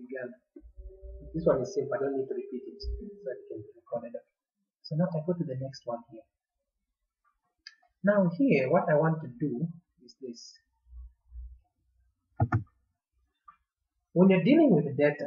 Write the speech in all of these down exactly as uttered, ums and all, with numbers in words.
began. This one is simple, I don't need to repeat it so it can be recorded. So now I go to the next one here. Now here, what I want to do is this. When you're dealing with the data,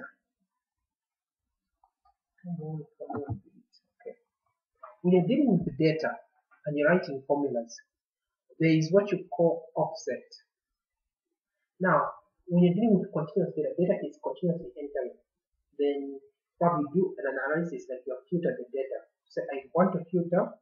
come on, come on, okay. When you're dealing with the data and you're writing formulas, there is what you call offset. Now, when you're dealing with continuous data, data is continuously entering. Then probably do an analysis like you have filtered the data. So I want to filter.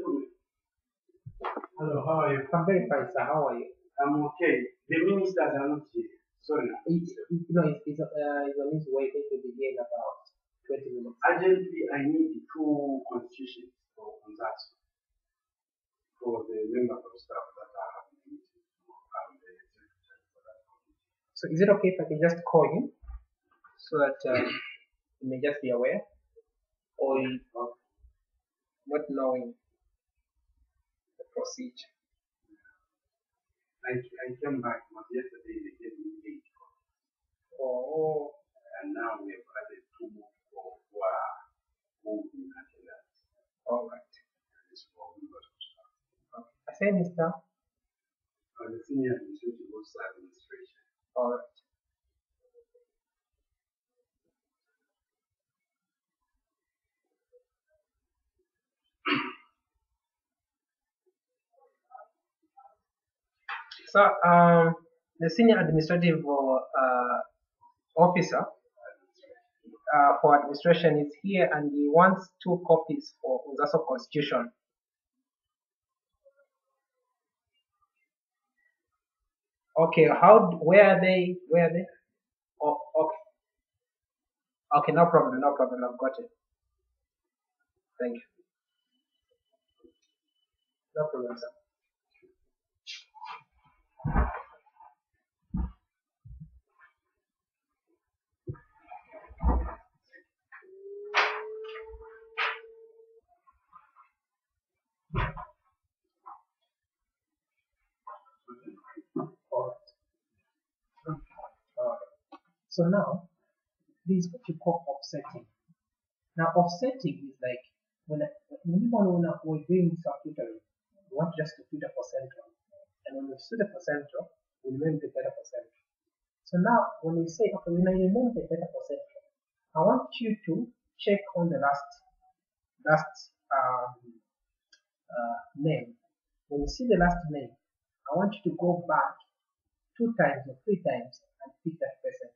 Hello, how are you? I'm very fine, sir. How are you? I'm okay. The ministers are not here. Sorry. It's, it, no, it's, it's, uh, it's on his way. I think he'll be here in about twenty minutes. Urgently, I need two constitutions for that for the members of staff that are having meetings and the secretary for that. So is it okay if I can just call him so that um, you may just be aware, or you, not knowing the procedure? I, I came back, but yesterday they gave me eight. Oh. And now we have added two more for who are moved in attendance. All right. It's for members of staff. Okay. I say, Mister And the senior administrative officer administration. All right. So, um, the senior administrative uh, officer uh, for administration is here, and he wants two copies for Unzaso Constitution. Okay, how? Where are they? Where are they? Oh, okay. Okay, no problem, no problem. I've got it. Thank you. No problem, sir. All right. All right. So now, this is what you call offsetting. Now, offsetting is like when I, when we're doing some filtering, we want just to filter for central, and when we filter for central, we remove the data for central. So now, when we say, okay, when I remove the data for central, I want you to check on the last last um, uh, name. When you see the last name, I want you to go back two times or three times and pick that person.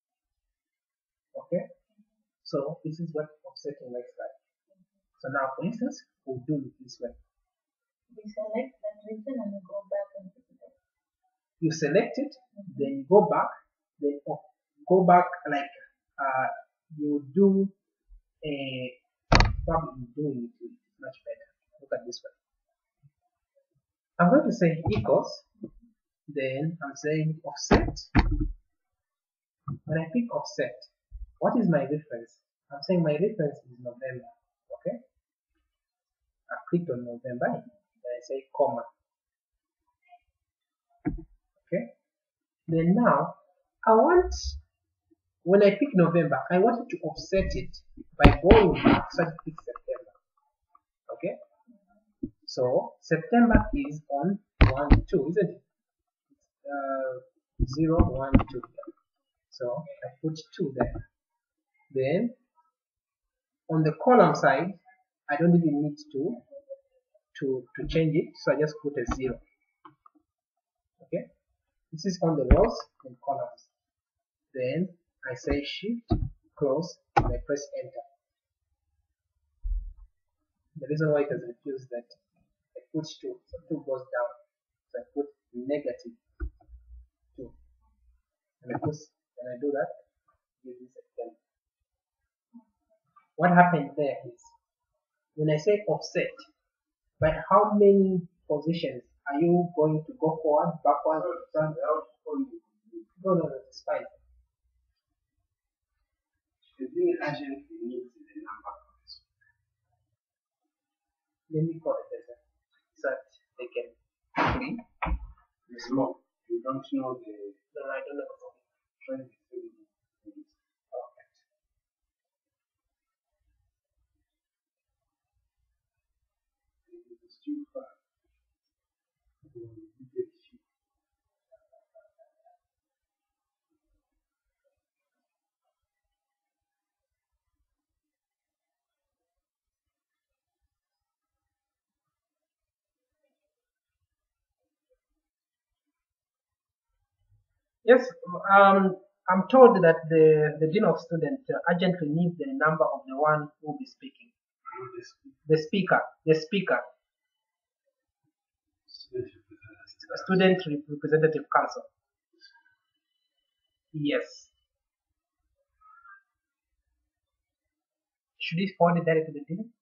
Okay? So this is what offsetting looks like. So now, for instance, we'll do it this way. We select that region and we go back and pick it up. You select it, mm-hmm. Then you go back, then go back like uh, you do a probably doing it much better. Look at this one. I'm going to say equals, then I'm saying offset. When I pick offset, what is my reference? I'm saying my reference is November. Okay? I've clicked on November, then I say comma. Okay? Then now, I want, when I pick November, I want to offset it by going back so I pick September. Okay? So, September is on one, two, isn't it? Uh, zero, one, two. So, I put two there. Then, on the column side, I don't even need to, to, to change it, so I just put a zero. Okay? This is on the rows and columns. Then I say shift, close, and I press enter. The reason why it has refused that, I put two, so two goes down. So I put negative two. And I put, when I do that, give me September. What happened there is, when I say offset, by how many positions are you going to go forward, backward, front? No, no, no, it's fine. The thing urgently needs the number. Let me call the person so that they can agree. No, you don't know the. No, I don't know. Yes, um, I'm told that the, the Dean of Students uh, urgently needs the number of the one who will be speaking. The speaker, the speaker, Student Representative Council. Yes. Should he forward it directly to the Dean?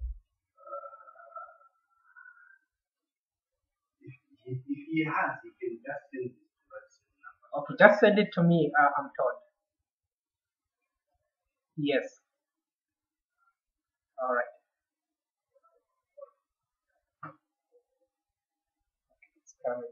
If, if, if he has, he can just send it to us. Okay, just send it to me, uh, I'm told. Yes. Alright. It's coming.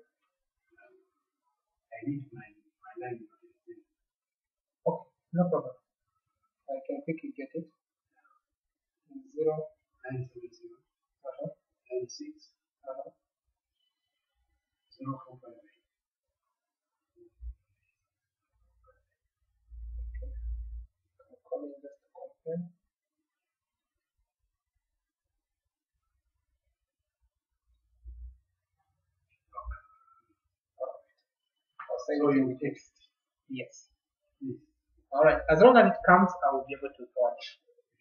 I need my, my line. Okay, no problem. I can quickly get it. Zero. nine seven zero Uh-huh. nine six Uh-huh. zero four five eight. I'm calling just to confirm. I'll send So it you in text. Yes. Please. Alright, as long as it comes, I will be able to watch.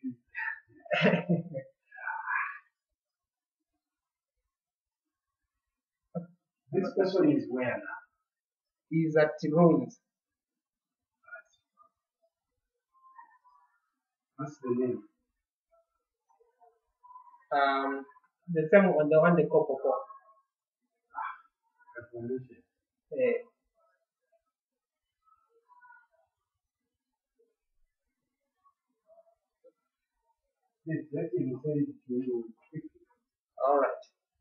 This person is where now? He's at ruins. What's the name? Um, the same one, the one they call Popo. Information. Eh, Yes, let him send it to you quickly. Alright.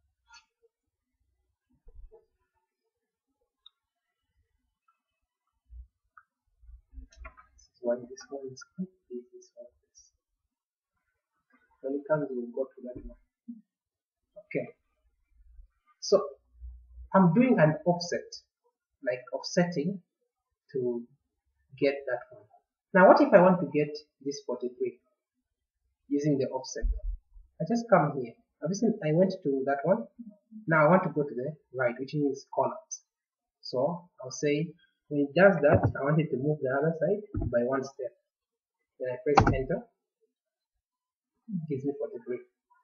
This is why this one is quick. This is why this. When it comes, we'll go to that one. Okay. So, I'm doing an offset, like offsetting to get that one. Now, what if I want to get this forty-three using the offset? I just come here. Have you seen? I went to that one. Now I want to go to the right, which means columns. So I'll say when it does that, I want it to move the other side by one step. Then I press enter. It gives me forty-three.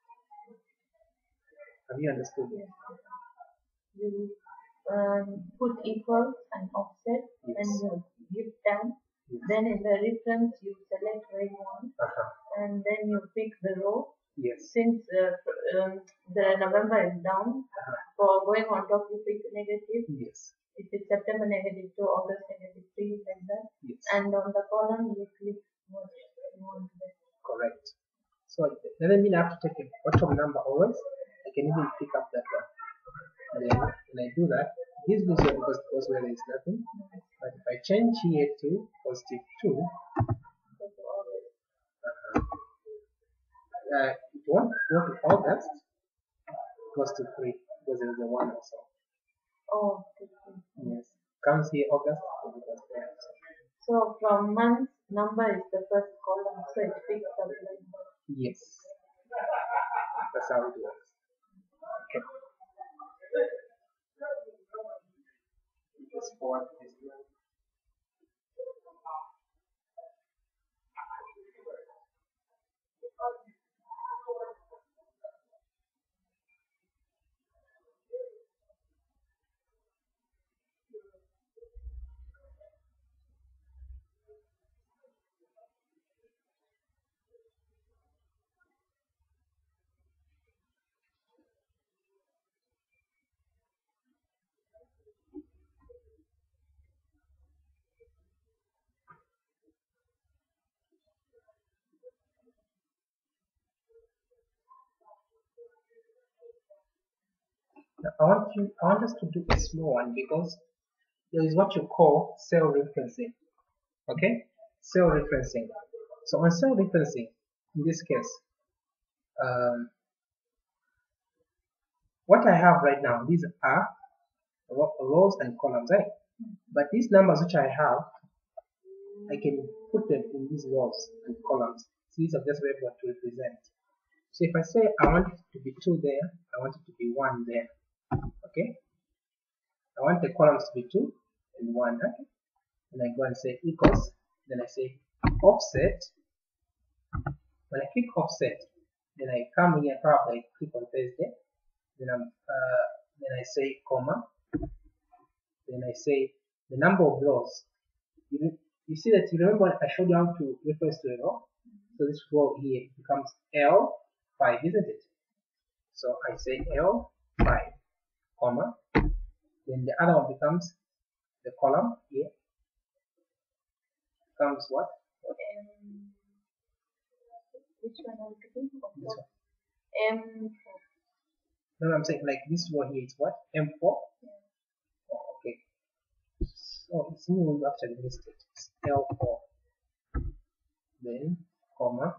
Have you understood? Yes. You um, put equals and offset, Yes. and you give down. Yes. Then in the reference you select where you want, Uh-huh. and then you pick the row. Yes. Since uh, um, the November is down, Uh-huh. for going on top you pick negative. Yes. If it's September negative two, August negative three, like that. Yes. And on the column you click what you want to get. Correct. So it doesn't mean I have to take a bottom number always. I can even pick up that one. And then when I do that, it gives me zero because it goes where there is nothing. But if I change here to positive two, Go to August. uh, uh, it won't go to August, it goes to three because there is a one also. Oh, okay. Yes. Comes here August, and it goes there. So, So from month, number is the first column, so it picks up like that. yes. That's how it works. Okay. Just forward this one. Now, I want you, I want us to do a small one because there is what you call cell referencing. Okay? Cell referencing. So on cell referencing, in this case, um, what I have right now, these are ro- rows and columns, right? But these numbers which I have, I can put them in these rows and columns. So these are just what to represent. So if I say I want it to be two there, I want it to be one there. Okay? I want the columns to be two and one. Okay? and I go and say equals, then I say offset. When I click offset, then I come here, probably I click on Thursday, then I'm uh, then I say comma, then I say the number of rows. You, you see that you remember I showed you how to reference to a row. So this row here becomes L five, isn't it? So I say L five, comma, then the other one becomes the column here becomes what? Um, which one are we picking? This one. M four. No, no, I'm saying like this one here is what? M four? Yeah. Oh, okay. So it's new, you actually missed it. It's L four. Then, comma,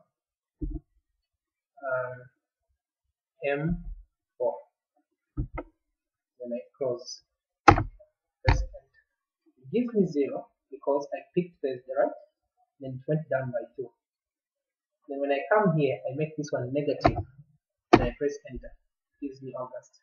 um, M four. Then I close. Press enter. It gives me zero because I picked Thursday, right? Then it went down by two. Then when I come here, I make this one negative. Then I press enter. It gives me August.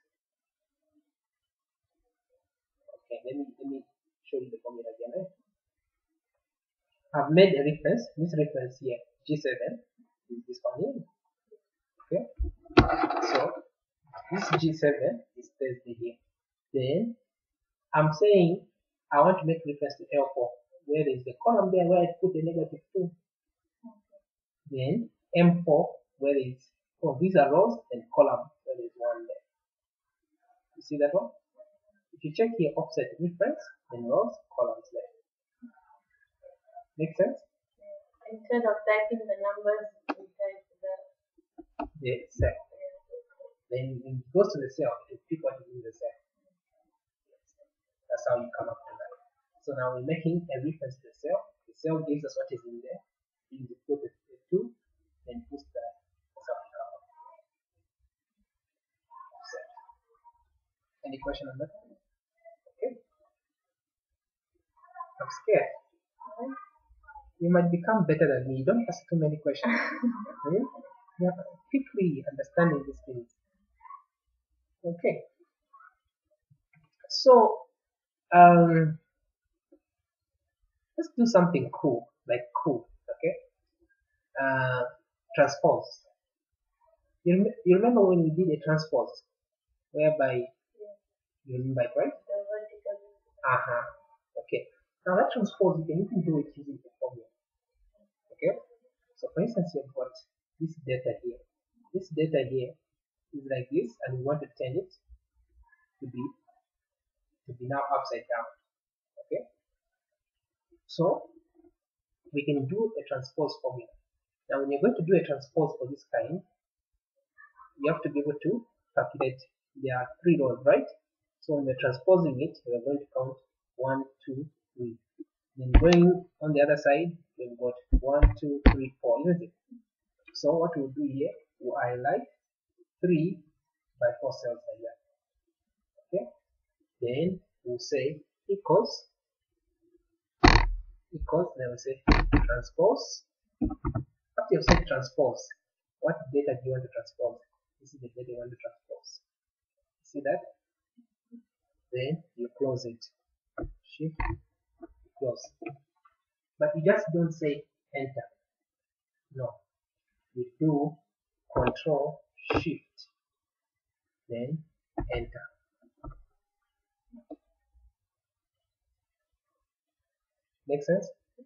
Okay, let me let me show you the formula again. Right? I've made a reference. This reference here, G seven, is this one here. Okay, so this G seven is Thursday here. Then I'm saying I want to make reference to L four, where there is the column there where I put the negative two. Then M four, where is oh these are rows and column where there is one there. You see that one? If you check here offset reference, then rows, columns there. Make sense? Instead of typing the numbers, we type the The cell. Then when it goes to the cell, it will pick what is in the cell. That's how you come up to that. So now we're making a reference to the cell. The cell gives us what is in there. You need to put the, the two, then push that. That's how you come up. Set. Any question on that? Okay. I'm scared. You might become better than me. Don't ask too many questions. Hmm? You are quickly understanding these things. Okay. So, um, let's do something cool, like cool. Okay. Uh, transpose. You, rem you remember when we did a transpose, whereby you remember it, right? the vertical. Uh huh. Okay. Now that transpose, you can even do it using the formula. Okay. So for instance, you've got this data here. This data here is like this, and we want to turn it to be to be now upside down. Okay. So we can do a transpose formula. Now when you're going to do a transpose for this kind, you have to be able to calculate. There are three rows, right? So when we're transposing it, we're going to count one, two, three. Then going on the other side, we've got one, two, three, four, isn't it? So what we'll do here, we'll highlight three by four cells like that. Okay. Then we'll say equals equals. Then we'll say transpose. After you've said transpose, what data do you want to transpose? This is the data you want to transpose. See that? Then you close it. Shift, close. But you just don't say enter. No. You do control shift, then enter. Make sense?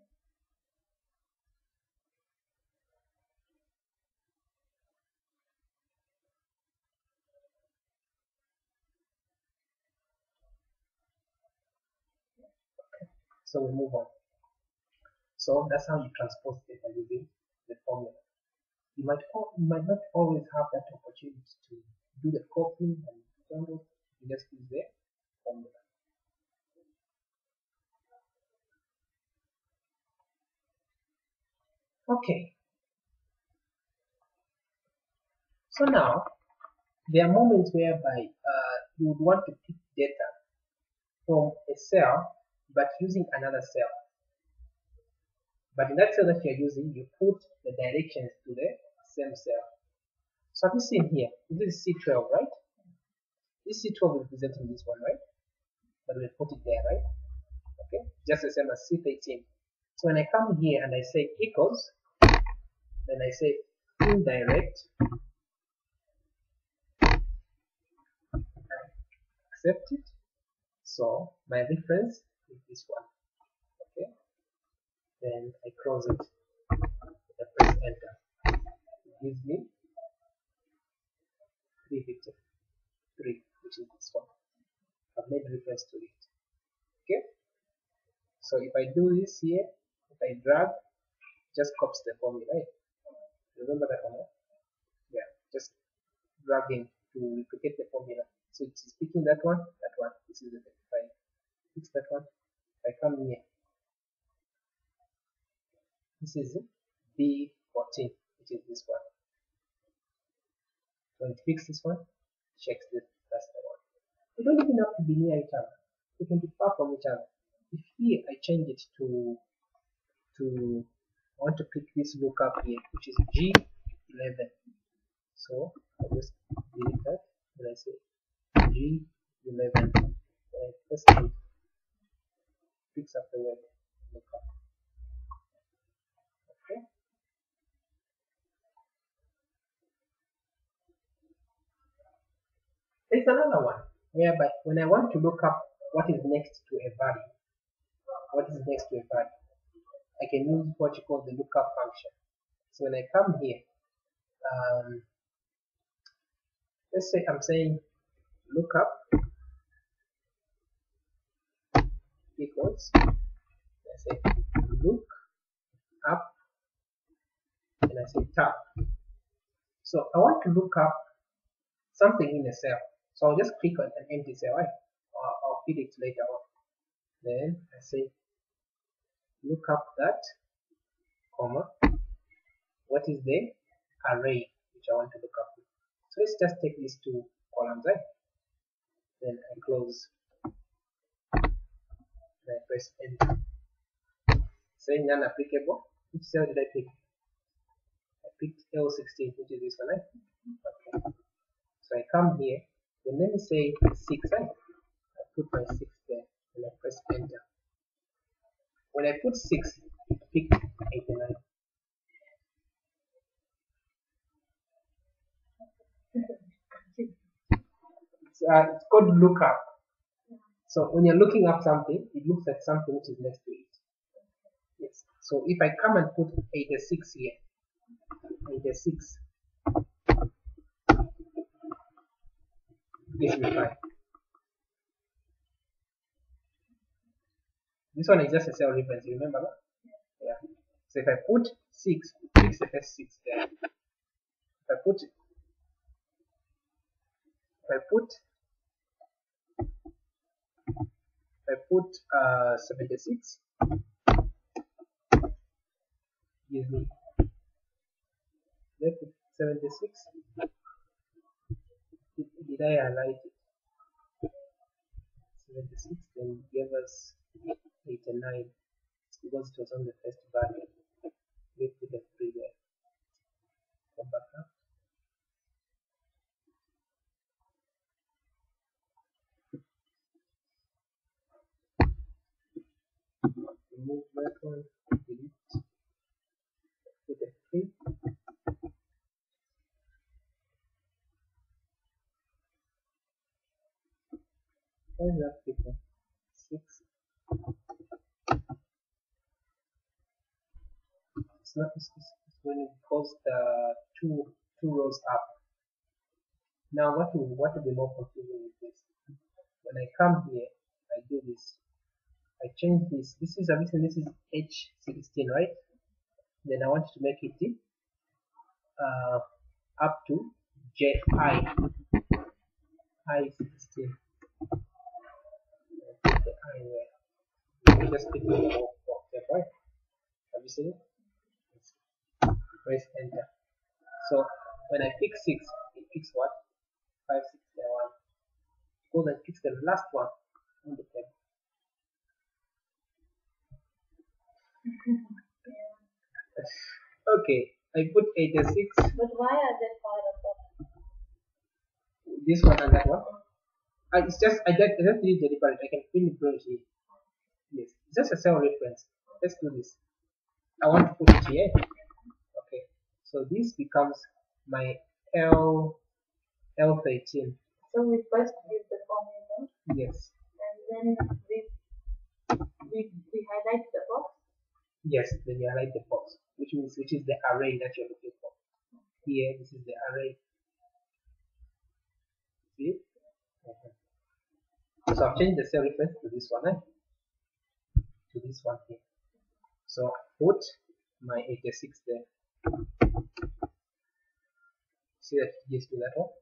So we move on. So that's how you transpose data using the formula. You might you might not always have that opportunity to do the copying and download. You just use the formula. Okay. So now there are moments whereby uh, you would want to pick data from a cell but using another cell. But in that cell that you're using, you put the directions to the same cell. So have you seen here? This is C twelve, right? This C twelve is representing this one, right? But we put it there, right? Okay, just the same as C thirteen. So when I come here and I say equals, then I say indirect, accept it. So my reference is this one. Okay, then I close it. I press enter. It gives me three fifty-three, which is this one. I've made reference to it. Okay, so if I do this here, if I drag, just copies the formula, right? Remember that one? Yeah, just dragging to replicate the formula. So it is picking that one, that one. This is the thirty-five. Fix that one. If I come here, this is B fourteen, which is this one. So it fix this one, checks this, that's the one. They don't even have to be near each other. They can be far from each other. If here I change it to to I want to pick this lookup here, which is G eleven. So I just delete that and I say G eleven. And I press it, picks up the word lookup. Okay. There's another one whereby when I want to look up what is next to a value, what is next to a value, I can use what you call the lookup function. So when I come here, um, let's say I'm saying lookup equals, I say look up, and I say tab. So I want to look up something in a cell. So I'll just click on an empty cell, right? Or I'll feed it later on. Then I say look up that, comma, what is the array which I want to look up. So let's just take these two columns, right? Then I close and I press enter. Saying none applicable. Which cell did I pick? I picked L sixteen, which is this one, right? Okay. So I come here, then let me say six, right? I put my six there and I press enter. When I put six, it picked eighty-nine. It's, uh, it's called lookup. So when you're looking up something, it looks at something which is next to it. Yes. So if I come and put eighty-six here, eighty-six gives me five. This one is just a cell reference, you remember that? Yeah. So if I put six, it picks the first six there. If I put if I put if I put uh seventy-six, gives me, let's put seventy-six. Did, did I highlight it? seventy-six then gave us eighty-nine. It's because it was on the first value. We put the three there. Come back up. Remove that one, delete, put a three. Why is that people? Six. It's not, it's, it's when it goes the two two rows up. Now what will what will be more confusing is this. When I come here, I do this. I change this. This is obviously this is H sixteen, right? Then I want to make it uh, up to J I I sixteen. Put the I there. You just click on the whole box, right? Have you seen it? Yes. Press enter. So when I pick six, it picks what? Five, six, and one. Goes and picks the last one on the table. Okay, I put eighty-six. But why are they far apart? This one and that one. Uh, it's just I just I just did it deliberate. I can feel it here. Yes, just a cell reference. Let's do this. I want to put it here. Okay, so this becomes my L L thirteen. So we first give the formula Yes, and then we we we highlight the box. yes. Then you highlight the box, which means which is the array that you're looking for. Here, this is the array. See? Okay. So I've changed the cell reference to this one, eh? To this one here. So put my eighty-six there. See that it gives me that one?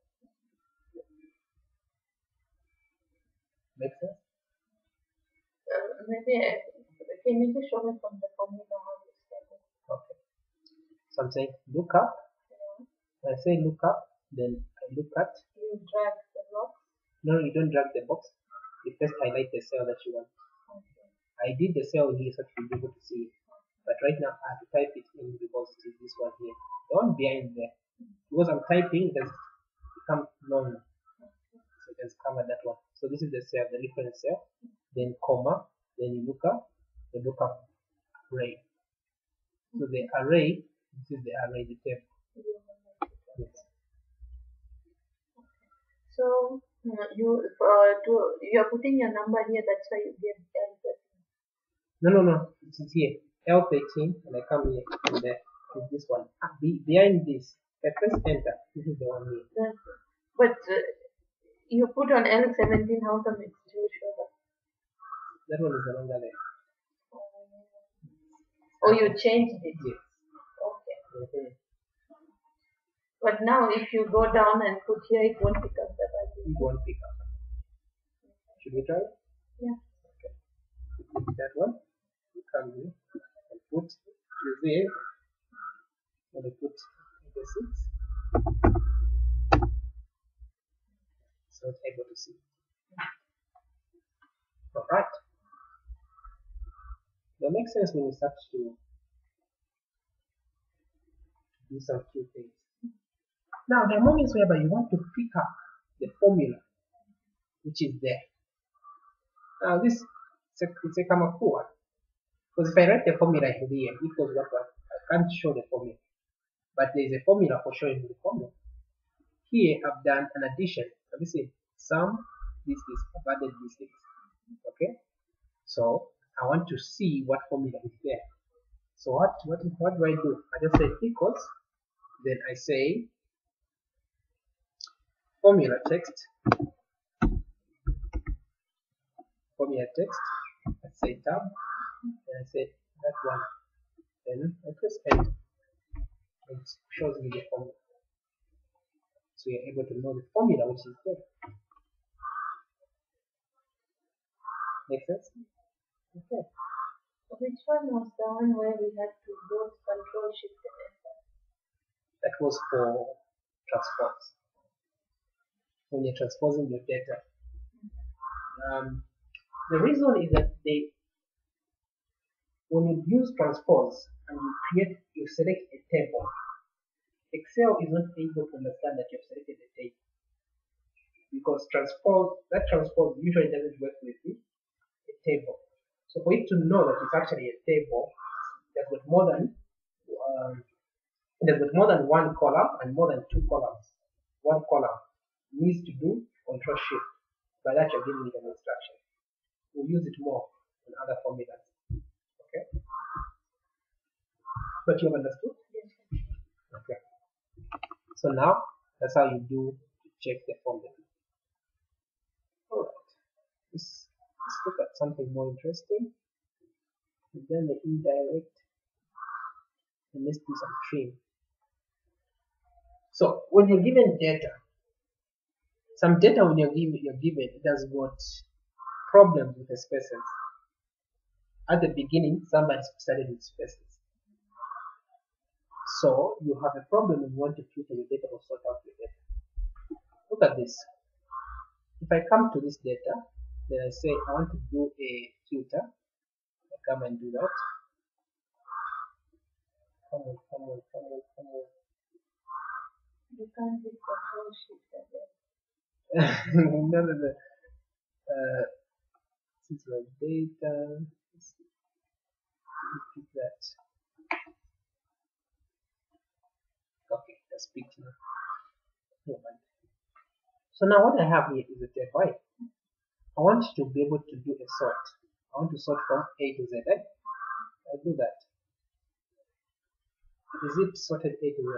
Make sense? Uh, maybe I, can you just show me from the formula how you start it? Okay. So I'm saying look up. Yeah. When I say look up, then I look at. You drag the box. No, you don't drag the box. You first highlight the cell that you want. Okay. I did the cell here so that you'll be able to see it. But right now I have to type it in because it is this one here. The one behind there. Because I'm typing, it has become long. So it has covered that one. So this is the cell, the reference cell. Then comma. Then you look up the lookup array. So the array, this is the array, the table. Yes. So uh, you uh, to you are putting your number here. That's why you get L thirteen. No, no, no. This is here. L thirteen, and I come here, and there is this one. Ah, be, behind this, I press enter. This is the one here. That's, but uh, you put on L seventeen. How come it's too short? That one is no longer there. Oh, you changed it. Yes. Okay. Mm-hmm. But now if you go down and put here, it won't pick up the value. It won't pick up. Should we try it? Yeah. Okay. You pick that one. You come here and put you there. And I put the six. So it's able to see. Alright. That makes sense when you start to do some few things. Now there are moments whereby you want to pick up the formula which is there. Now this it's a, it's a Kamakua. Because if I write the formula here equals what what I can't show the formula. But there is a formula for showing the formula. Here I've done an addition. So this is sum, this is I've added these things. Okay? So I want to see what formula is there. So what what what do I do? I just say equals, then I say formula text, formula text, I say tab, and I say that one, then I press enter. It shows me the formula. So you're able to know the formula which is there. Make sense? Okay. So which one was the one where we had to both control shift and enter? That was for transpose. When you're transposing your data. Um, the reason is that they, when you use transpose and you create, you select a table, Excel is not able to understand that you've selected a table. Because transpose, that transpose usually doesn't work with the, a table. So for it to know that it's actually a table, that's got more than um, there's got more than one column and more than two columns. One column needs to do control shift. By that you're giving it an instruction. We'll use it more in other formulas. Okay? But you have understood? Okay. So now that's how you do to check the formula. Alright. Let's, let's look at something more interesting. And then the indirect. And let's do some trim. So when you're given data, some data when you're given, you're given it has got problems with the spaces. At the beginning, somebody started with spaces. So you have a problem and you want to filter your data or sort out your data. Look at this. If I come to this data, then I say I want to do a filter. I come and do that. Come on, come on, come on, come on. You can't hit control shift again. no, no, no. Uh, this is my data. Repeat that. Okay, that's big now. So now what I have here is a dead y. I want to be able to do a sort. I want to sort from A to Z. Right? I do that. Is it sorted A to Z?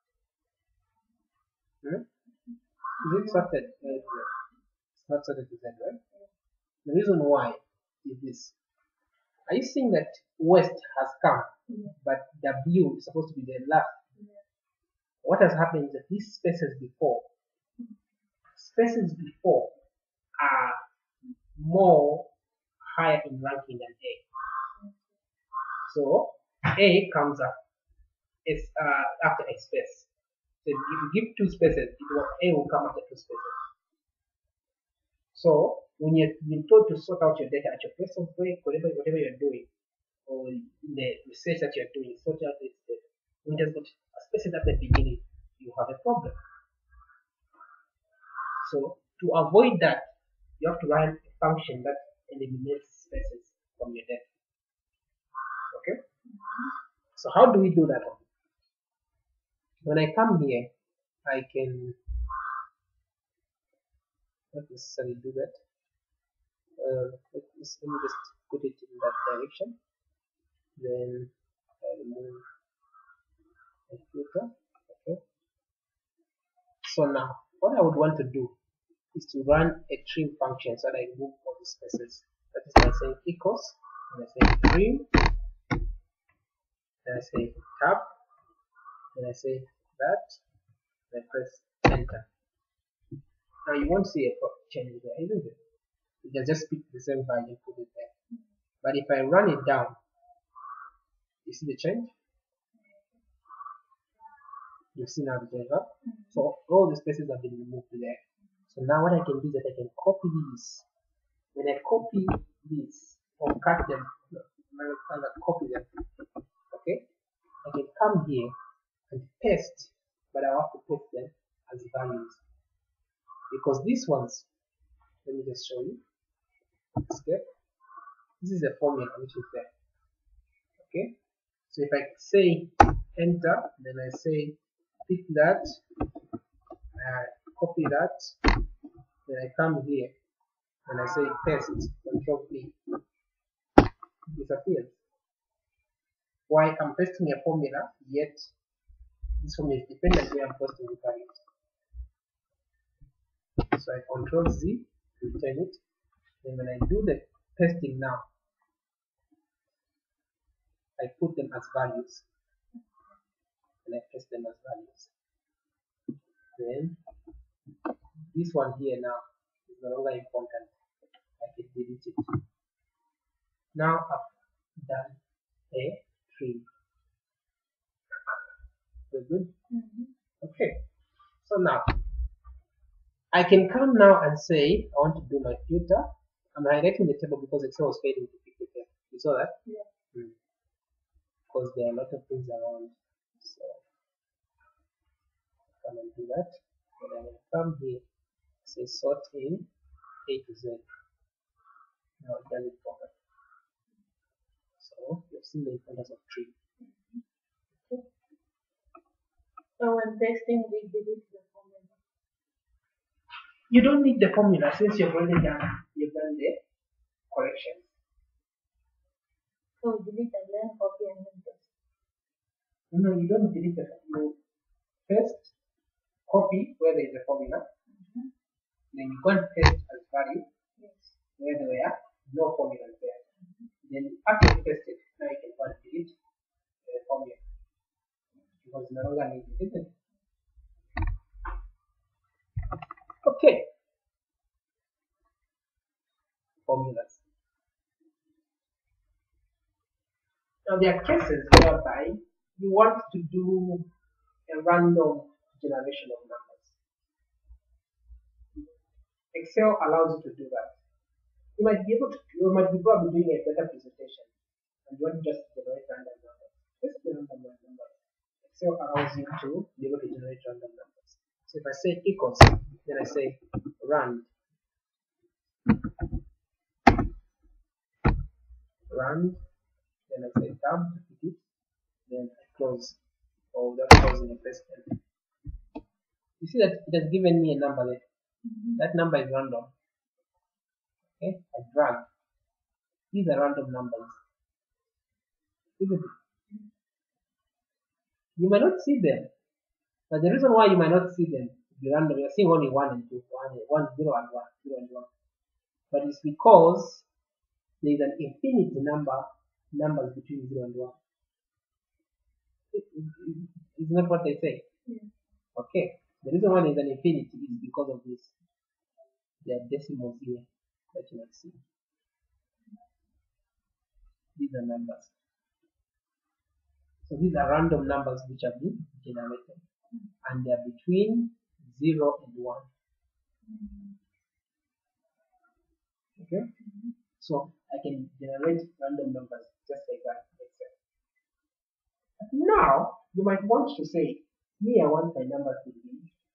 Hmm? Is it sorted A to Z? It's not sorted to Z, right? The reason why is this. Are you seeing that West has come, Yeah. but W is supposed to be the last? Yeah. What has happened is that these spaces before, spaces before are more higher in ranking than A. So A comes up is uh, after a space. So if you give two spaces, it will, A will come after two spaces. So when you're being told to sort out your data at your place of work, whatever whatever you're doing, or the research that you're doing, sort out this data. When there's got spaces at the beginning, you have a problem. So to avoid that, you have to write a function that eliminates spaces from your data. Okay? So how do we do that? When I come here, I can not necessarily do that. Uh, let, me, let me just put it in that direction. Then I remove the filter. Okay. So now, what I would want to do is to run a trim function so that I remove all the spaces. That is by saying equals, and I say trim, then I say tab, then I say that, then I press enter. Now you won't see a change there, isn't it? You can just pick the same value and put it there. But if I run it down, you see the change? You see now the change, huh? So all the spaces have been removed there. So now what I can do is that I can copy these. When I copy these or cut them, I copy them. Okay? I can come here and paste, but I have to paste them as values. Because these ones, let me just show you. Escape. This is the formula which is there. Okay? So if I say enter, then I say pick that, uh, copy that, then I come here and I say paste, control P. It disappears. Why? I'm pasting a formula, yet this formula is dependent where I'm posting the values. So I control Z to return it. Then when I do the pasting now, I put them as values. And I paste them as values. Then this one here now is no longer important. I can delete it. Now I've done a trim. Very good. Mm-hmm. Okay. So now I can come now and say I want to do my filter. I'm highlighting the table because Excel was failing to pick the table. You saw that? Yeah. Mm. Because there are a lot of things around. So come and do that. And I will come here, say sort in A to Z. Now it does it properly. So you've seen the importance of tree. Okay. So when testing, we delete the formula. You don't need the formula since you've already done you've done the corrections. So we delete and then copy and then paste. No, you don't delete the you first copy where there is a formula, Mm-hmm. then you go and paste as value Yes. where there were no formulas there. Mm-hmm. Then after you paste it, now you can go and delete the formula because it's no longer needed, isn't it? Okay. Formulas. Now there are cases whereby you want to do a random generation of numbers. Excel allows you to do that. You might be able to, you might be probably doing a data presentation and you want to just generate random numbers. Just random numbers. Excel allows you to be able to generate random numbers. So if I say equals, then I say rand. Rand, then then I say tab to pick it, then I close, or that closing a press enter. You see that it has given me a number there. Mm-hmm. That number is random. Okay, I drag. These are random numbers. Isn't it? You might not see them, but the reason why you might not see them be random, you're seeing only one and two, one, one, zero and one, zero and one. But it's because there is an infinity number numbers between zero and one. It, it, it, it's not what they say. Yeah. Okay. The reason why there is an infinity is because of this. There are decimals here that you not see. These are numbers. So these are random numbers which have been generated, and they are between zero and one. Okay? So I can generate random numbers just like that. Now you might want to say, me I want my number to be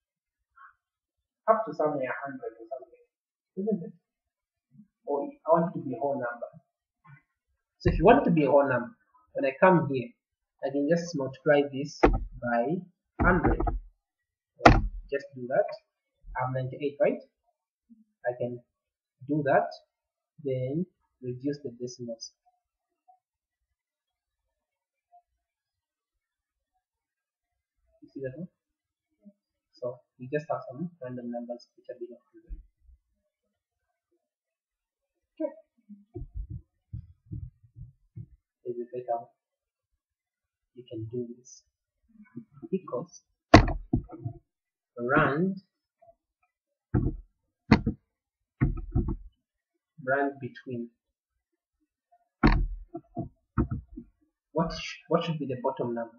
up to somewhere one hundred or something, isn't it? Or I want it to be a whole number. So if you want it to be a whole number, when I come here, I can just multiply this by one hundred. Just do that. I have ninety-eight, right? I can do that, then reduce the decimals. You see that one? So we just have some random numbers which are being included. Okay. Is it better? You can do this. Equals rand rand between what sh what should be the bottom number?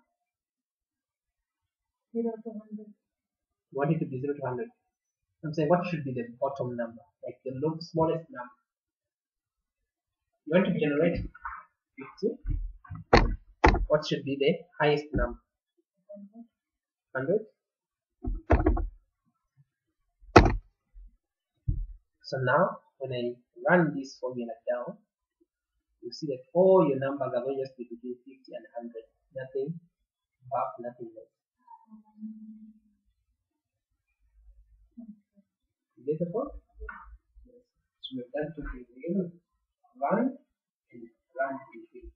Zero to hundred. You want it to be zero to hundred. I'm saying what should be the bottom number, like the low, smallest number. You want to generate fifty. What should be the highest number? one hundred. So now when I run this formula down, you see that all your numbers are going to just be between fifty and one hundred. Nothing above, nothing less. You get the point? Yes. So we've done two things. We're going to run and run between.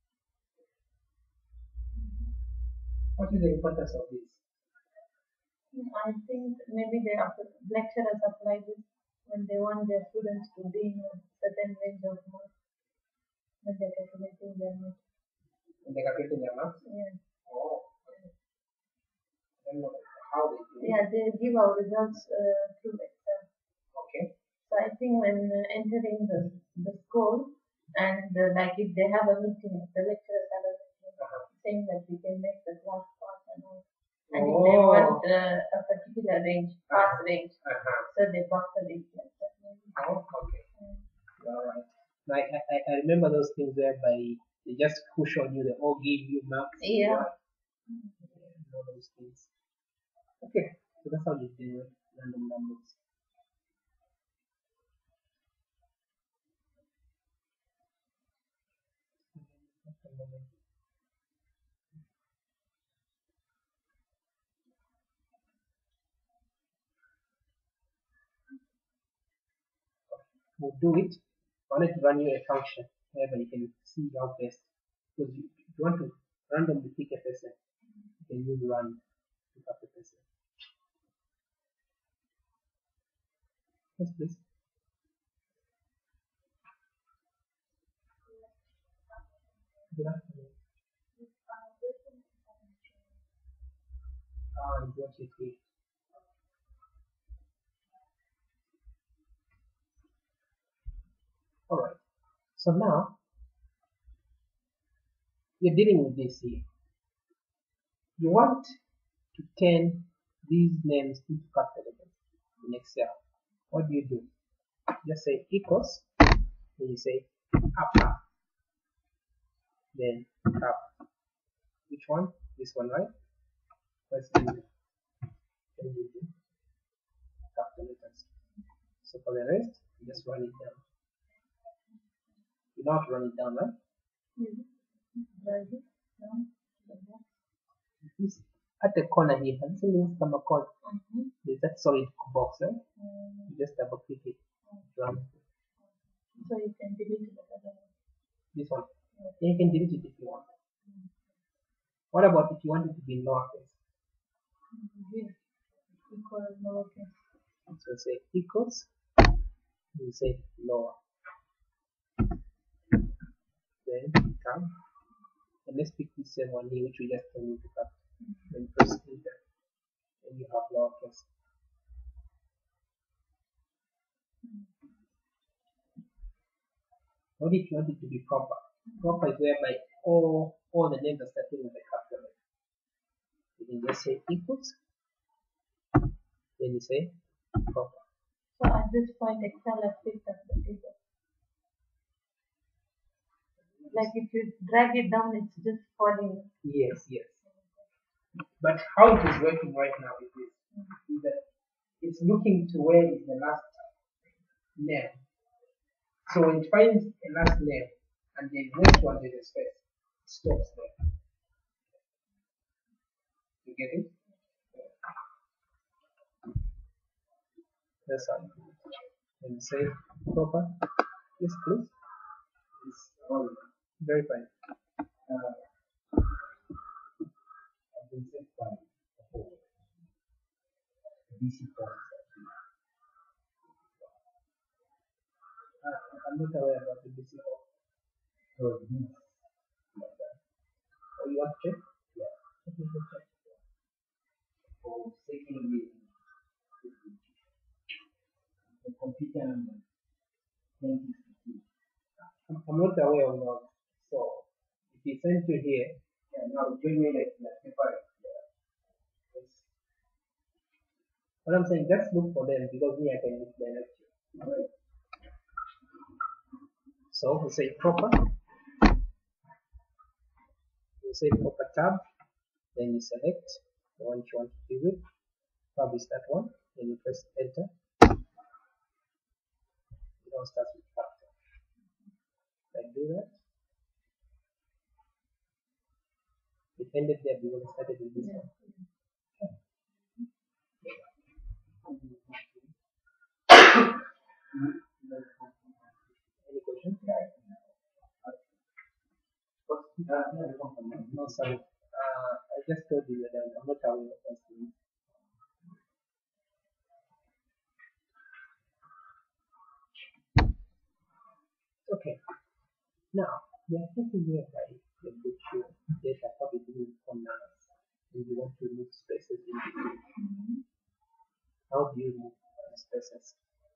What is the importance of this? I think maybe the lecturers apply this when they want their students to be in a certain range of marks when they're calculating their marks. When they're calculating their marks? Yeah. Oh. I don't know how they do it. Yeah, they give our results uh, through Excel. Okay. So I think when uh, entering the, the school, and uh, like if they have a meeting, the lecturers have a meeting, uh-huh. saying that we can make the class pass and all. And oh. if they want uh, a particular range, pass uh-huh. range, uh-huh. so they pass the range like that. Oh, okay. Mm. All right. I, I, I remember those things whereby they just push on you, they all give you marks. Yeah. Mm. Yeah, all those things. Okay, so that's how you do random numbers. We'll do it. I wanted to run you a function whereby you can see how best. Because you, if you want to randomly pick a person, you can use run to pick up a person. Yes, please. Good afternoon. Ah, you got it here. Alright. So now you're dealing with this here. You want to turn these names into capital letters in Excel. What do you do? Just say equals, then you say upper, then cap. Which one? This one, right? Let's do it. Then you do capital letters. So for the rest, you just run it down. You know how to run it down, right? Mm-hmm. Drag it down to the box. This at the corner here, have you seen this camera corner? Mm-hmm. There's that solid box, right? Mm, You just double click it. Run so you can delete the other one. this one. Yeah. Then you can delete it if you want. Mm. What about if you want it to be lowercase? Here, equal lowercase. So say equals, you say lower. Then come, and let's pick this same one here, which we just told you to cut. Then press enter, and you have lowercase. What if you want it to be proper? Proper is whereby all all the names are starting with a capital letter. You can just say equals, then you say proper. So at this point, Excel has picked up the table. Like if you drag it down, it's just falling. Yes, yes. But how it is working right now is this: is that it's looking to where is the last name. So when it finds a last name and the next one with a space, it stops there. You get it? That's how. And say proper. Yes, please. It's all Very fine. uh, I've been set by before. D C points. Uh, I'm not aware about the B C O. So this like that. Oh, you want to check? Yeah. Okay, let's check. For secondly, the computer number twenty sixteen. I'm, I'm not aware of that. So if he sent you here, Yeah, now join me like like paper. Yeah. it's- what I'm saying, just look for them because me I can direct you. Alright. So we say proper. You say proper tab. Then you select the one you want to deal with. Probably that one. Then you press enter. It all starts with factor. Like do that. It ended there because it started with this Yeah. one. Any question? What's uh, yeah, the company? No, sorry. Uh, I just told you that I'm not aware of those things. Okay. Now, we are taking whereby the book show data probably doing from numbers. And you want to remove spaces in between. Mhm. How do you remove the spaces?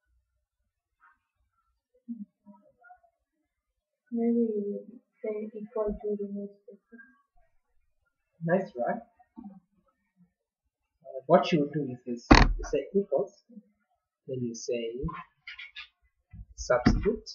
Maybe you say equal to remove spaces. Nice, right? Uh, what you do is this: you say equals, then you say substitute.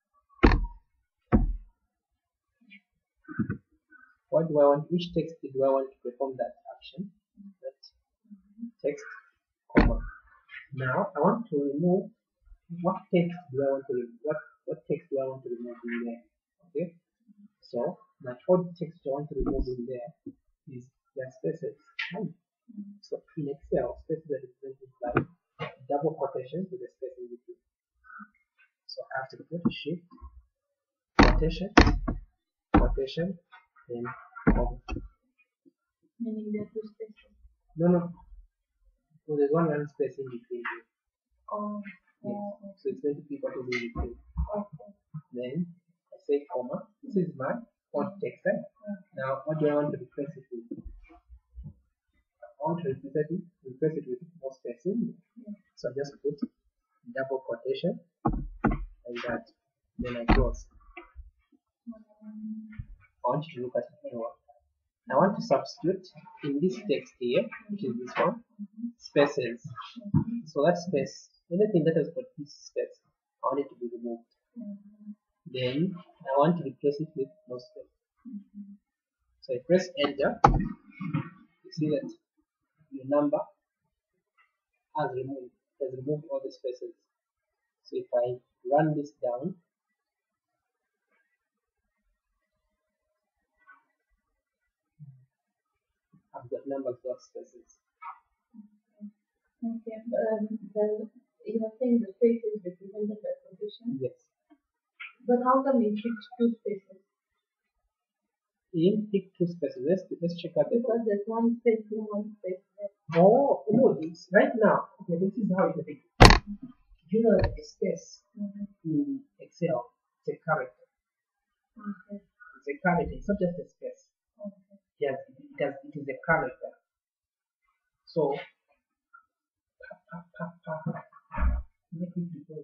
What do I want? Which text do I want to perform that action? That text, comma. Now I want to remove what text do I want to remove? What what text do I want to remove in there? Okay. So my old text I want to remove in there is the spaces. Right? So in Excel, spaces are represented by double quotations with a space in between. So I have to put shift, quotation, quotation, then comma. Meaning there are two spaces. No, no. So there's one random space in between. Here. Oh, Yes. oh, So it's going to be what is in between. okay. Then I say comma. This is my old text. Right? Now what do I want to replace it with? I want to replace it, replace it with more space in. Yeah. So I just put double quotation like that. Then I close. Um, I want you to look at it here. I want to substitute in this text here, which is this one, spaces. mhm, So that space, anything that has got this space, I want it to be removed. mhm, Then I want to replace it with no space. mhm. So I press enter. You see that the number has removed has removed all the spaces. So if I run this down, I've got numbers dot spaces. Okay. Um, the, you are saying the space is represented by position, Yes. but how come it fixed two spaces? In pick two spaces. Let's let's check out the Because there's one space here, one space there. oh no, it's right now. Okay, this is how it is. You know a space Mm-hmm. in Excel, it's a character. Okay. It's a character, it's not just a space. Okay. Yes, it, has, it is a character. So, pa, pa, pa, pa. Make it before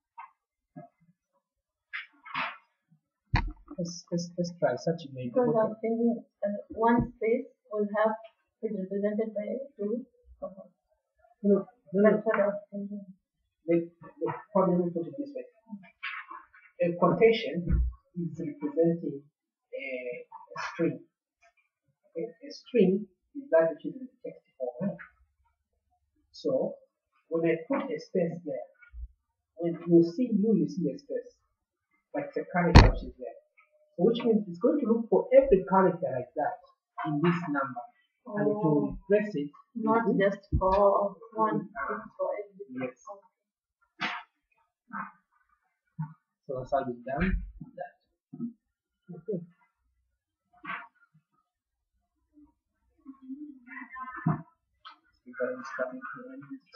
let's, let's, let's try such a maybe. Because I'm thinking uh, one space will have is represented by two. Uh-huh. No, no, no. That's what I was thinking. Like, like, how do we put it this way? A quotation is representing a, a string. Okay? A string is that which is in the text format. So, when I put a space there, when you see you, you see a space, but it's a character which is there. So, which means it's going to look for every character like that in this number, Oh, and it will replace it. not with just for one, it's for every. Yes. So that's how you've done that. Okay. Because it's coming to an end.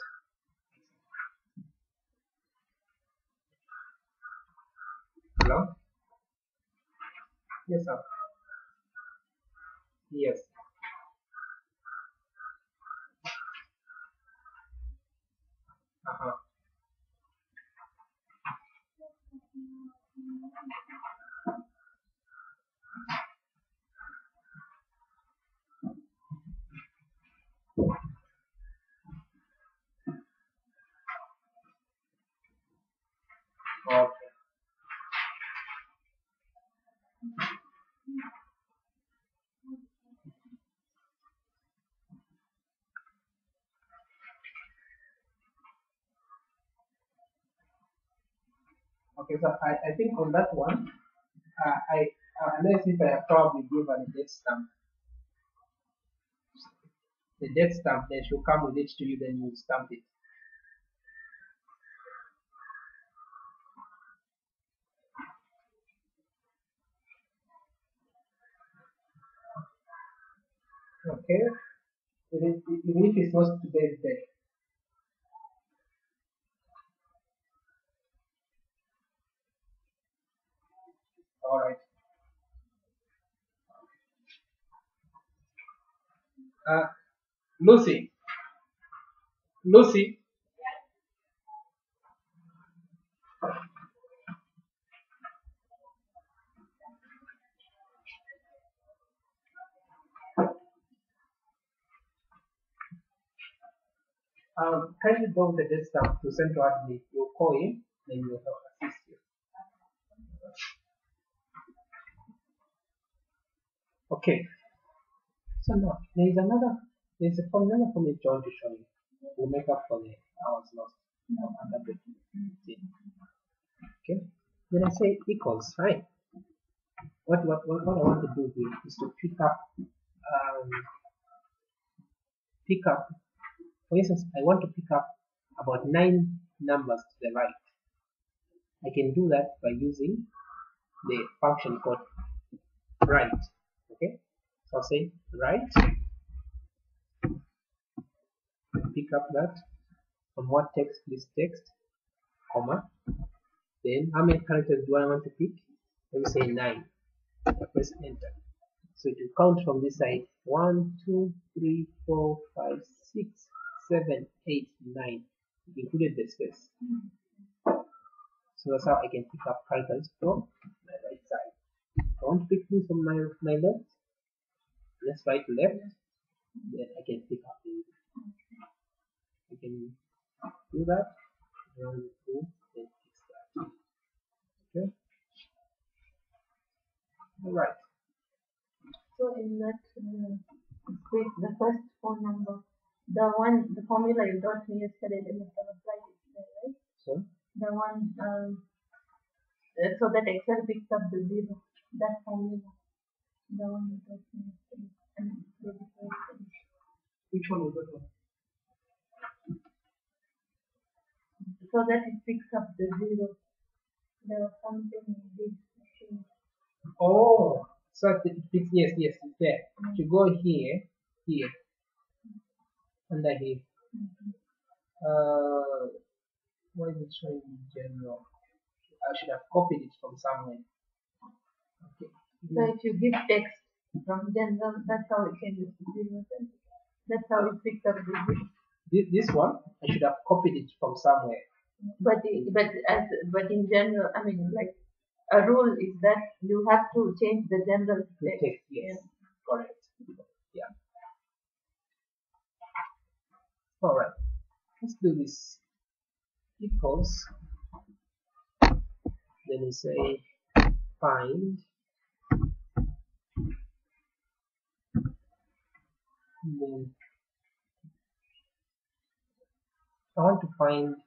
Hello? Yes, sir. Yes. Uh-huh. Okay. Okay, so I, I think on that one, uh, I uh, unless if I have probably given a date stamp, the date stamp, they should come with it to you, then you stamp it. Okay, even if even if it's not today's date. All right. Uh, Lucy, Lucy, um, kindly go with the date stamp to central admin. You'll call him, then you'll help assist you. Okay. So now there is another, there is a formula for me John to show you. We'll make up for the hours lost under the okay. Then I say equals, right? What what what, what I want to do here is to pick up um pick up for instance I want to pick up about nine numbers to the right. I can do that by using the function called right. Okay, so I'll say right, pick up that from what text, this text, comma, then how many characters do I want to pick? Let me say nine. Press enter. So it will count from this side one, two, three, four, five, six, seven, eight, nine. It included the space. So that's how I can pick up characters from my right side. If I want to pick things from my my left, let's right to left, then I can pick up the I can do that. One, two, then fix that. Okay. Alright. So in that uh, space, the first phone number, the one, the formula you taught me yesterday, they must have applied it there, right? So The one, um, uh, so that Excel picks up the zero, that formula, the one you taught me yesterday, and they declared it. Which one was that one? So that it picks up the zero. There was something in this machine. Oh, so it fix, yes, yes, it's there. Mm. To go here, here, under here. Mm-hmm. Uh, why is it showing in general? I should have copied it from somewhere. Okay. So if you give text from general, that's how it changes to zero. That's how it picks up the zero. This, this one, I should have copied it from somewhere. But it- but as but in general, I mean, like a rule is that you have to change the general To text. text, yes, correct. Yeah. All right. Let's do this. Equals. Then we say find. And then I want to find.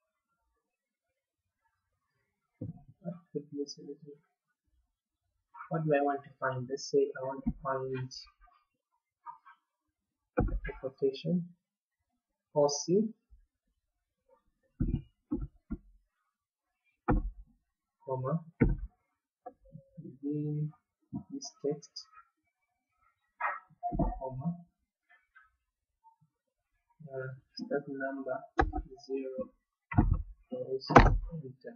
What do I want to find? Let's say I want to find a quotation O C, comma, within this text, comma, uh, start number zero, close, enter.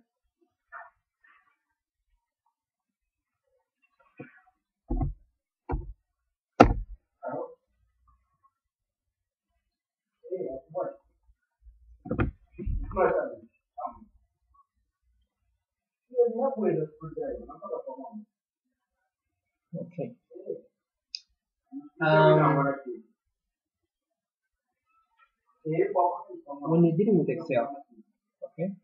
Okay. Um, when you're dealing with Excel, okay,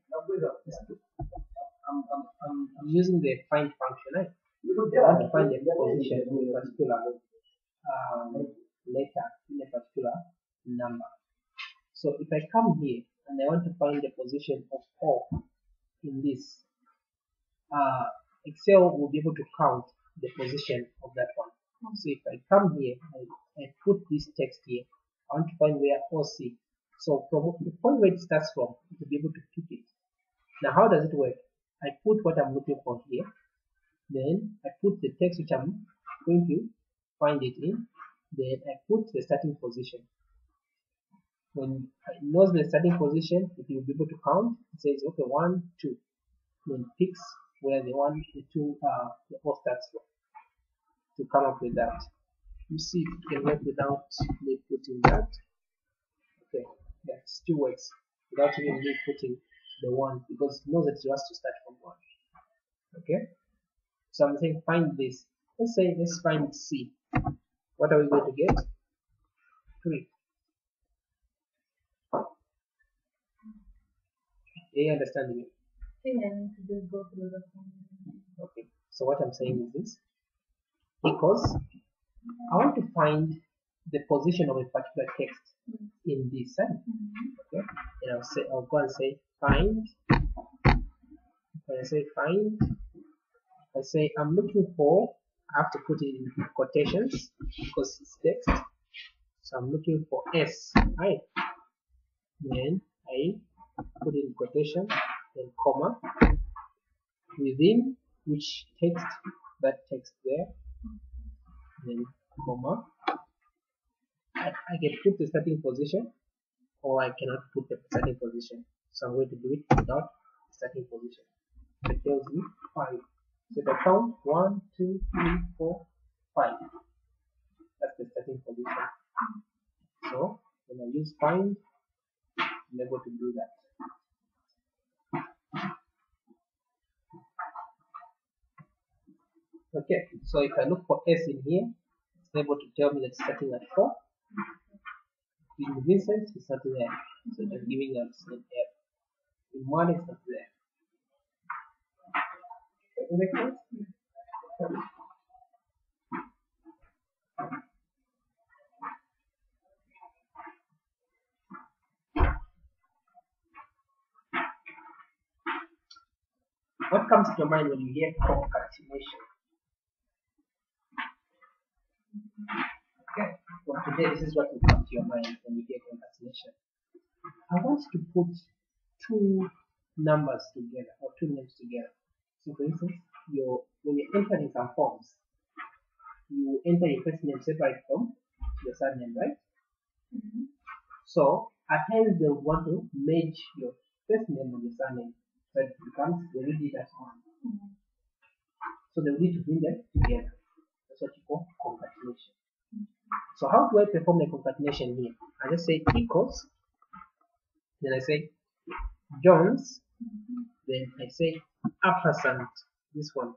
I'm, I'm, I'm, I'm using the find function. Right? I want to find a position in a particular um, letter in a particular number. So if I come here and I want to find the position of O in this, uh, Excel will be able to count the position of that one. So if I come here, I, I put this text here, I want to find where O C. So from the point where it starts from, to be able to pick it. Now how does it work? I put what I'm looking for here, then I put the text which I'm going to find it in, then I put the starting position. When it knows the starting position, it will be able to count. It says, okay, one, two. Then picks where the one, the two, uh, the O starts from to come up with that. You see, it can work without me putting that. Okay, yeah, it still works without even me putting the one because it knows that it has to start from one. Okay, so I'm saying find this. Let's say let's find C. What are we going to get? Three. Are you understanding it? I think I need to just go through the formula. Okay, so what I'm saying is this, because I want to find the position of a particular text in this cell. Okay, and I'll say I'll go and say find. When I say find, I say I'm looking for. I have to put it in quotations because it's text. So I'm looking for S, right? Then I put in quotation, then comma, within which text, that text there, then comma. I, I can put the starting position or I cannot put the starting position. So I'm going to do it without starting position. It tells me five. So the count one, two, three, four, five. That's the starting position. So when I use find, I'm able to do that. Okay, so if I look for S in here, it's able to tell me that it's starting at four. In Vincent, it's not there. So it's giving us an F. In one, it's not there. Does that make sense? What comes to your mind when you hear concatenation? Okay, what to then this is what will come to your mind when you hear concatenation. I want to put two numbers together or two names together. So for instance, your when you're entering some forms, you enter your first name separate from your surname, right? Mm-hmm. So at times they want to merge your first name and your surname, so it becomes they read it as one. Mm-hmm. So they will need to bring them together. That's what you call concatenation. So how do I perform the concatenation here? I just say equals, then I say Jones, Mm-hmm. then I say ampersand, this one,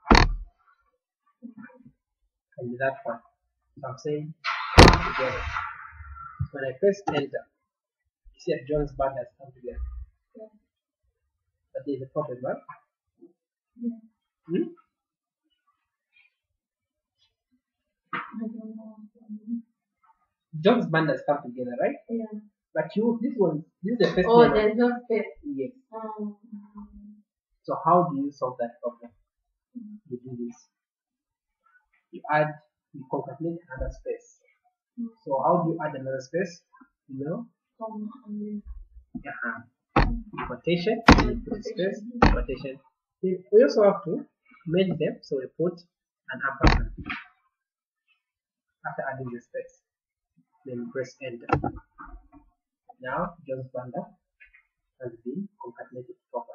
and that one. So I'm saying together. When I press enter, you see that John's band has come together. Yeah. But there's a problem, right? Yeah. Hmm? I don't know. John's band has come together, right? Yeah. But you, this one, this is the first Oh, name. there is no space. Yes. Um, So how do you solve that problem? mm-hmm. You do this. You add, you concatenate another space. Mm-hmm. So how do you add another space? You know? Comma and then Uh-huh. Quotation, you put a space, quotation. Then we also have to merge them, so we put an ampersand after adding the space. Then press enter. Now John's banda has been concatenated properly.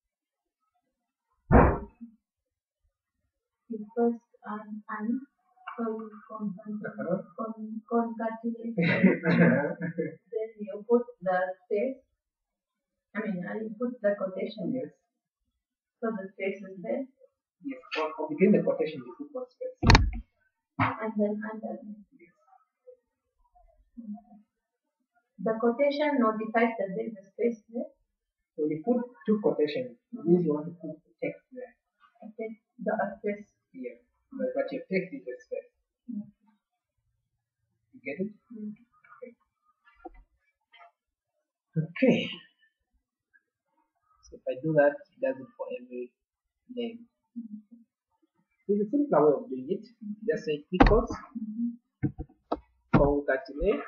you first and and so you concatenate, con, concatenate then you put the space. I mean, uh, you put the quotation. Yes. So the space is there, Yes. Or, or between the quotation you put one space. and then under. The quotation notifies that there is a space there. So you put two quotations, it means you want to put text there. I take the uh, space. Here. But, but your text is a space. Mm. You get it? Mm. Okay. So if I do that, it does it for every name. There's a simpler way of doing it. Just say equals, concatenate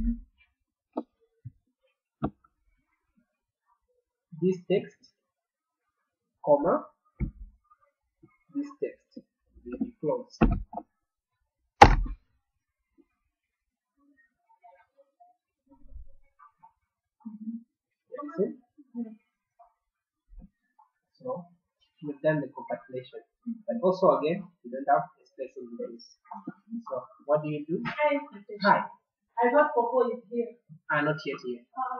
this text, comma, this text. Then you close. That's it. So you've done the concatenation. But also again, you don't have a space in between. So what do you do? Hi. Hi. I thought Popo is here. Ah, not yet here. Uh,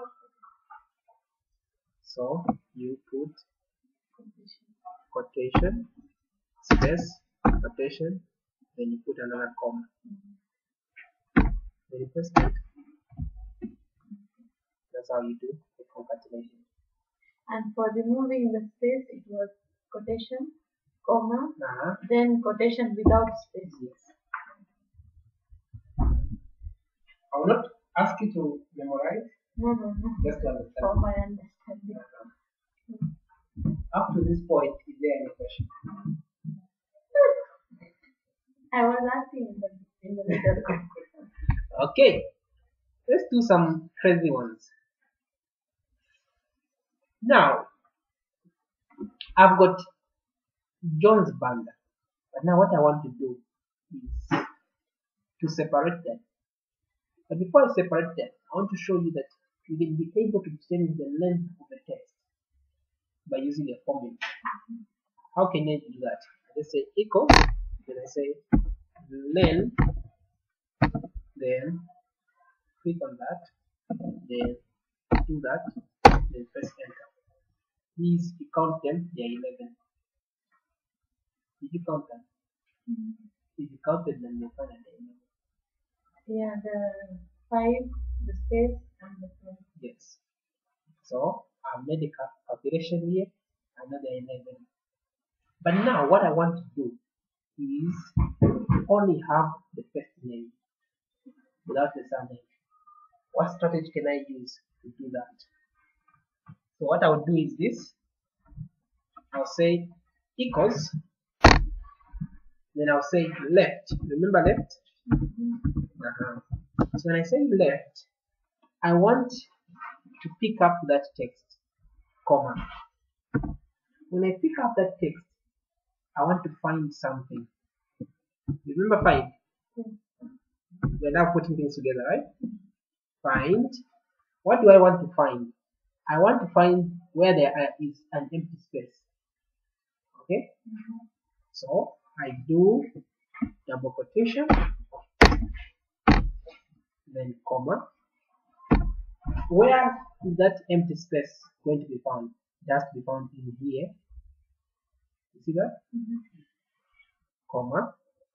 So you put quotation, space, quotation, then you put another comma. Then you press enter. That's how you do the concatenation. and for removing the space, it was quotation, comma, Uh-huh. then quotation without space. Yes. I will not ask you to memorize, No, no, no. just to understand. For my understanding. Up to this point, is there any question? I was asking in the, in the middle. Okay. Let's do some crazy ones. Now, I've got John's banda, but now what I want to do is to separate them. But before I separate them, I want to show you that you can be able to change the length of the text by using a formula. How can I do that? I just say equal, then I say length, then click on that, then do that, then press enter. These, you count them, they are eleven. Did you count them? Mm. If you counted them, you'll find that they are eleven. Yeah, the five, the space, and the five. Yes. So I've made a cal- calculation here. I know there are eleven. But now what I want to do is only have the first name without the surname. What strategy can I use to do that? So what I'll do is this. I'll say equals. Then I'll say left. Remember left? Mm-hmm. Uh-huh. when I say left, I want to pick up that text, comma. When I pick up that text, I want to find something. You remember find? We're now putting things together, right? Find. What do I want to find? I want to find where there is an empty space. Okay? Mm-hmm. So I do double quotation, then comma. Where is that empty space going to be found? It has to be found in here. You see that? Mm-hmm. Comma.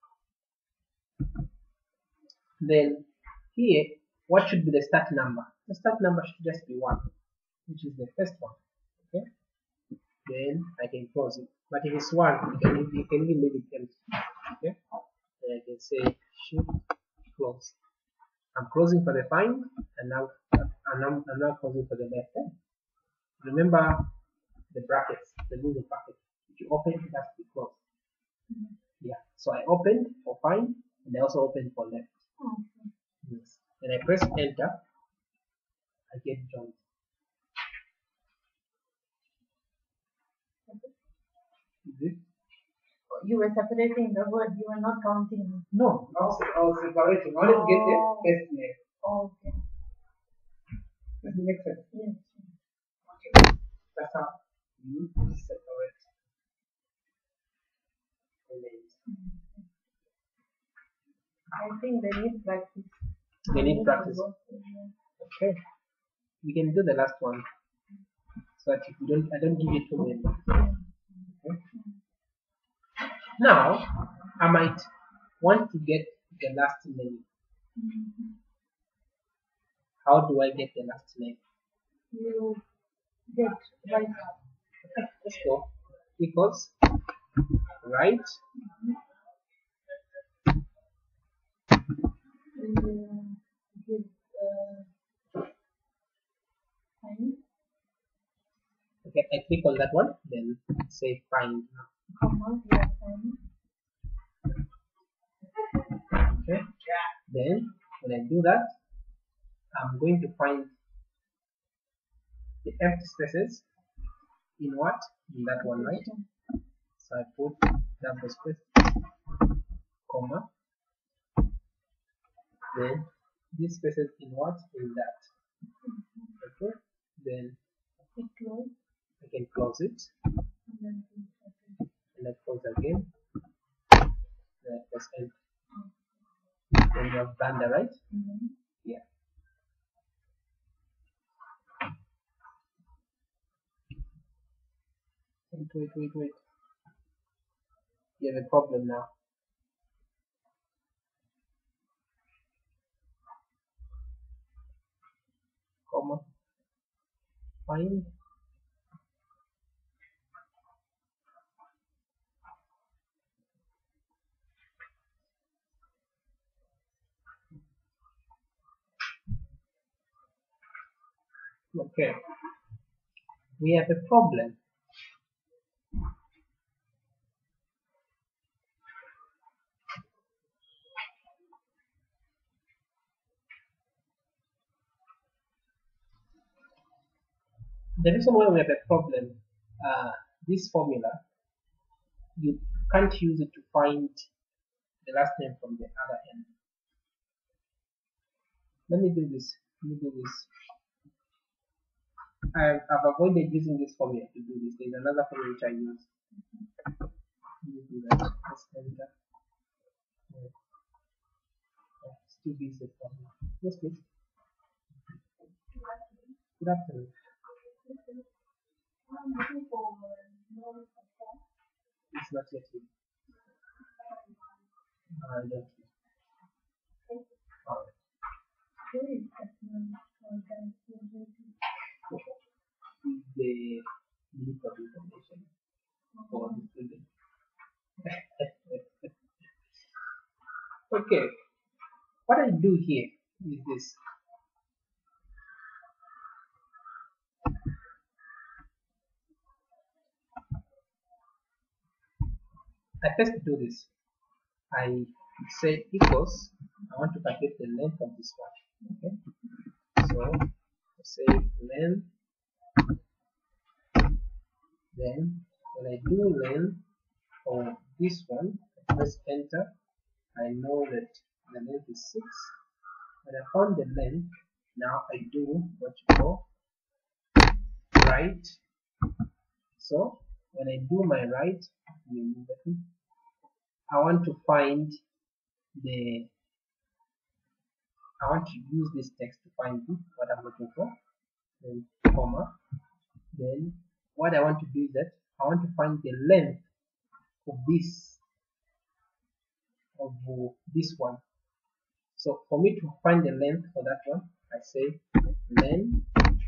Then here, what should be the start number? The start number should just be one, which is the first one. Okay. Then I can close it. But if it's one, you can you can even leave it empty. Okay. Then I can say shift close. I'm closing for the find, and now and I'm, I'm now closing for the left. Eh? Remember the brackets, the middle bracket. If you open, it has to be closed. Mm-hmm. Yeah. So I opened for find, and I also opened for left. Okay. Yes. Then I press enter. I get joined. Is it? You were separating the word, you were not counting. No, I was, I was separating. I wanted to get the Oh. first name. Okay. Does it make sense? Yes. Okay. That's how you separate the names. I think they need practice. They need practice. to work with you. Okay. We can do the last one. So that if you don't, I don't give you too many. Okay. Now, I might want to get the last name. Mhm. How do I get the last name? You get right. Okay, let's go. Equals right. And uh, give uh, find, Okay, I click on that one, then say find now. comma, yeah, find. Okay. Then when I do that, I'm going to find the empty spaces in what? In that one, right? So I put double space, comma. Then these spaces in what? In that. Okay. Then It close I can close it, and then we open. and I close again. Then I press enter. Then you have done the right. Mm-hmm. Yeah. Wait, wait, wait, wait. You have a problem now. Comma. Find. Okay. We have a problem. The reason why we have a problem, uh, this formula, you can't use it to find the last name from the other end. Let me do this. Let me do this. I've, I've avoided using this formula to do this. There's another formula which I use. Let me do that. Let's enter. Yeah. Yeah, still use the formula. Yes, please. Good afternoon. It's not yet here. No, I don't know. Alright. Where is that one? Content utility. Is the list of information for the student. Okay. What I do here is this. I first do this. I say equals I want to calculate the length of this one. Okay, so let's say length. Then when I do length for this one, I press enter. I know that the length is six. When I found the length, now I do what you call right. So when I do my right, I want to find the I want to use this text to find what I'm looking for. Then comma. Then what I want to do is that I want to find the length of this of this one. So for me to find the length for that one, I say length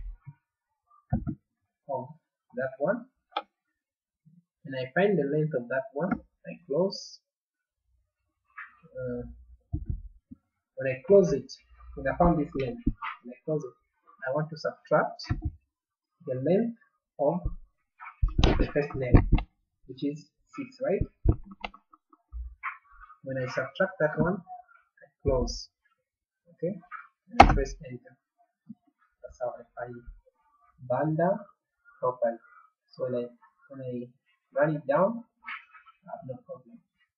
of that one. When I find the length of that one, I close. Uh, when I close it, when I found this length, when I close it, I want to subtract the length of the first name, which is six, right? When I subtract that one, I close. Okay, and I press enter. That's how I find Banda profile. So when I when I run it down, I have no problem.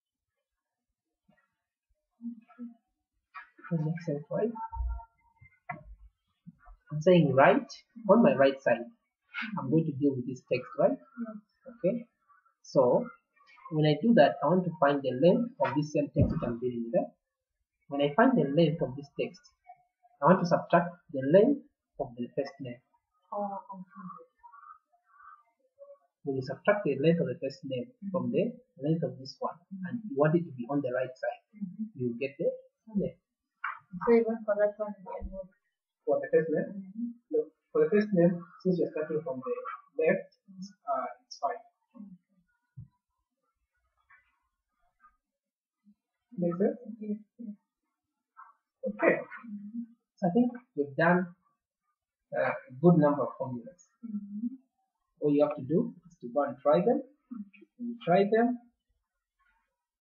That makes sense, right? I'm saying right on my right side. I'm going to deal with this text, right? Okay. So when I do that, I want to find the length of this same text that I'm dealing with. When I find the length of this text, I want to subtract the length of the first name. Oh, okay. When you subtract the length of the first name from the length of this one, and you want it to be on the right side, Mm-hmm. you get the name. So even for that one, we can work. For the first name, Mm-hmm. look, for the first name, since you're starting from the left, uh, it's fine. Makes sense? Yes, yes. Okay. Mm-hmm. So I think we've done uh, a good number of formulas. Mm-hmm. All you have to do is to go and try them. When you try them,